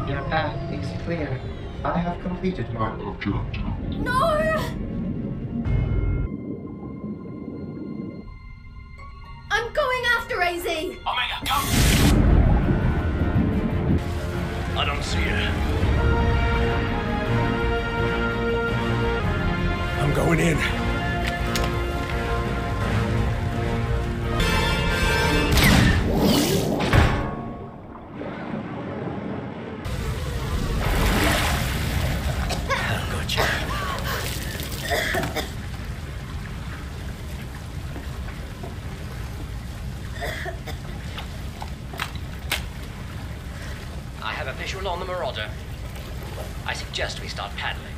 Your path is clear. I have completed my objective. No! I'm going after AZ! Omega, go! I don't see her. I'm going in. I have a visual on the Marauder. I suggest we start paddling.